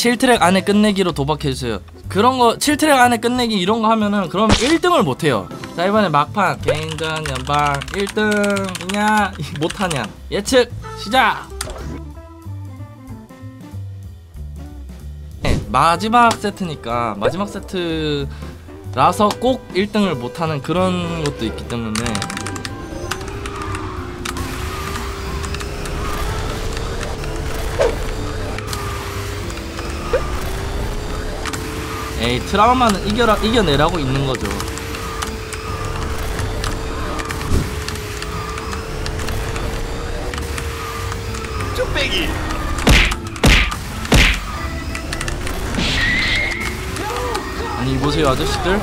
7트랙 안에 끝내기로 도박해주세요. 그런거 7트랙 안에 끝내기 이런거 하면은 그럼 1등을 못해요. 자, 이번에 막판 개인전 연방 1등이냐 못하냐 예측 시작. 네, 마지막 세트니까 마지막 세트라서 꼭 1등을 못하는 그런 것도 있기 때문에 에이, 트라우마는 이겨내라고 있는 거죠. 쭈빼기. 아니 보세요 아저씨들.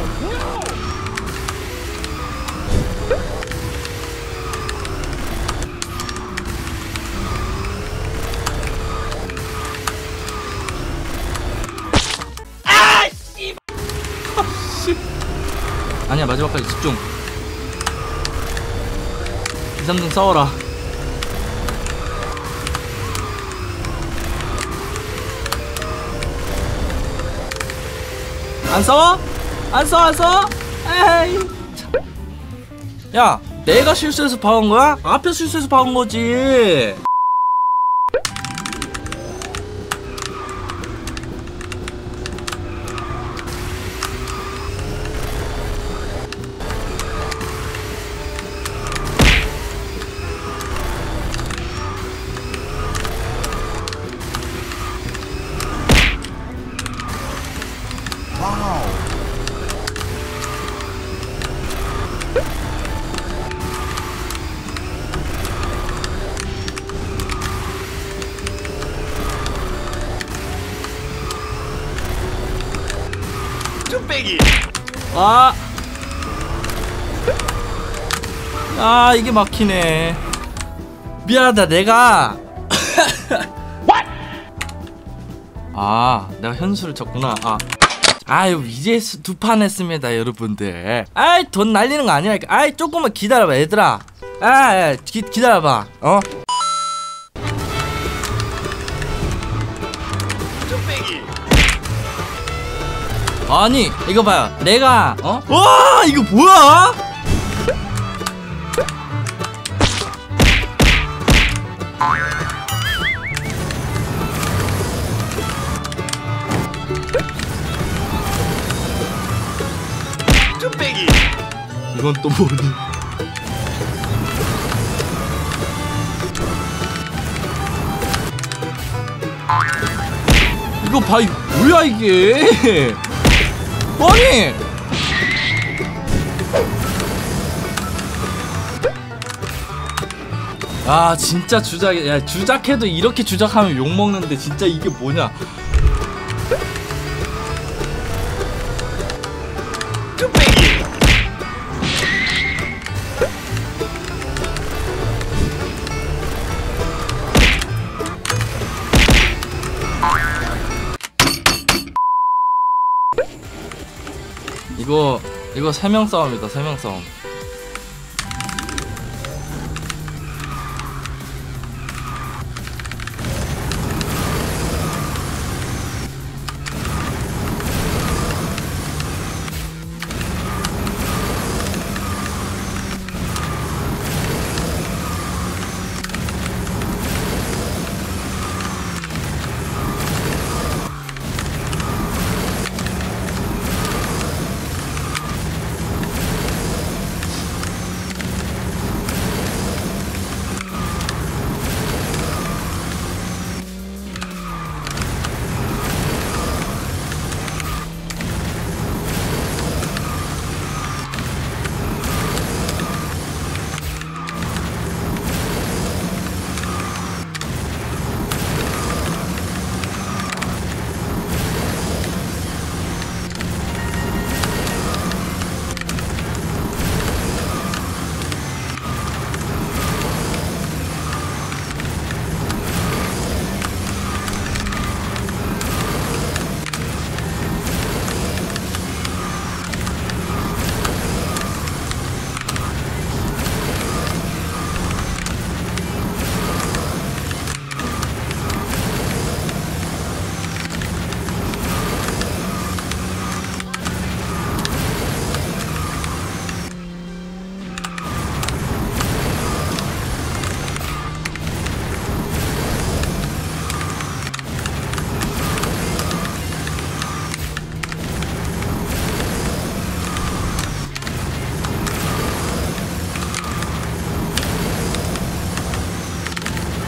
아니야, 마지막까지 집중. 2, 3등 싸워라. 안 싸워? 안 싸워, 안 싸워? 에이 참. 야, 내가 실수해서 박은 거야? 앞에 실수해서 박은 거지. 쭈빼기. 아, 아 이게 막히네. 미안하다 내가. 아, 내가 현수를 쳤구나. 아유, 이제 2판 했습니다 여러분들. 아이, 돈 날리는 거 아니라니까. 아이, 조금만 기다려봐 얘들아. 기다려봐. 쭈빼기. 아니 이거 봐요. 내가 와, 이거 뭐야? 쭈빼기. 이건 또 뭐니? 이거 봐, 이거 뭐야 이게? 아니! 아, 진짜 야, 주작해도 이렇게 주작하면 욕먹는데 진짜 이게 뭐냐? 쭈빼기. 이거 3명 싸움이다. 3명 싸움.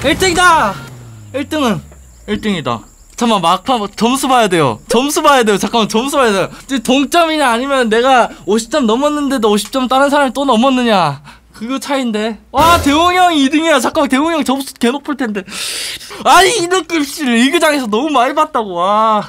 1등이다! 1등이다. 잠깐만, 막판 점수 봐야 돼요. 잠깐만, 점수 봐야 돼요. 동점이냐 아니면 내가 50점 넘었는데도 50점 다른 사람이 또 넘었느냐, 그거 차이인데. 와, 대웅이 형이 2등이야. 잠깐만, 대웅이 형 점수 개 높을 텐데. 아니, 이런 글씨를 이그장에서 너무 많이 봤다고. 와.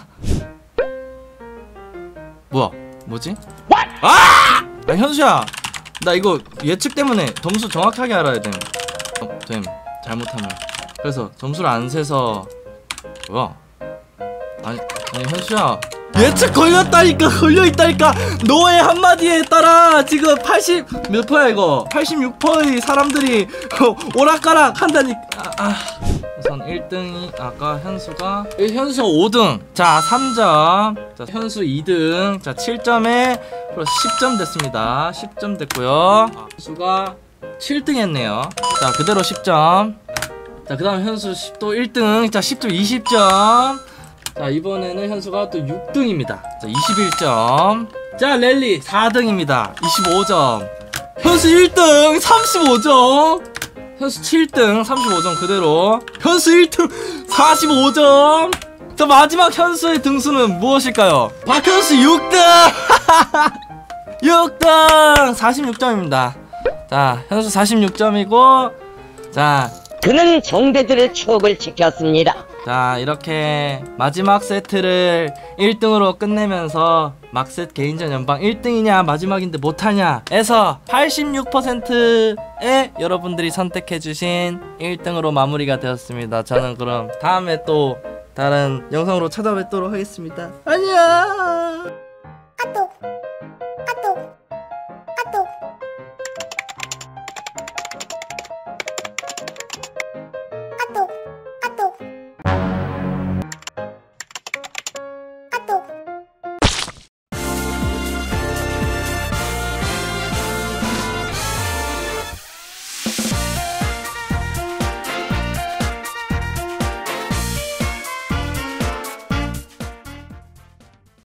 뭐지? 아! 현수야, 나 이거 예측 때문에 점수 정확하게 알아야 돼. 잘못하면. 그래서 점수를 안 세서. 뭐야? 아니 현수야, 예측 걸려있다니까. 너의 한마디에 따라 지금 80 몇 퍼야 이거? 86%의 사람들이 오락가락 한다니까. 우선 1등이 아까 현수가 5등. 자, 3점. 자, 현수 2등. 자, 7점에 플러스 10점 됐습니다. 10점 됐고요. 현수가 7등 했네요. 자, 그대로 10점. 자, 그 다음 현수 또 1등. 자, 10점 20점. 자, 이번에는 현수가 또 6등입니다. 자, 21점. 자, 랠리 4등입니다. 25점. 현수 1등 35점. 현수 7등 35점 그대로. 현수 1등 45점. 자, 마지막 현수의 등수는 무엇일까요? 박현수 6등 6등 46점입니다. 자, 현수 46점이고. 자, 그는 정대들의 추억을 지켰습니다. 자, 이렇게 마지막 세트를 1등으로 끝내면서 막셋 개인전 연방 1등이냐 마지막인데 못하냐 에서 86%의 여러분들이 선택해주신 1등으로 마무리가 되었습니다. 저는 그럼 다음에 또 다른 영상으로 찾아뵙도록 하겠습니다. 안녕.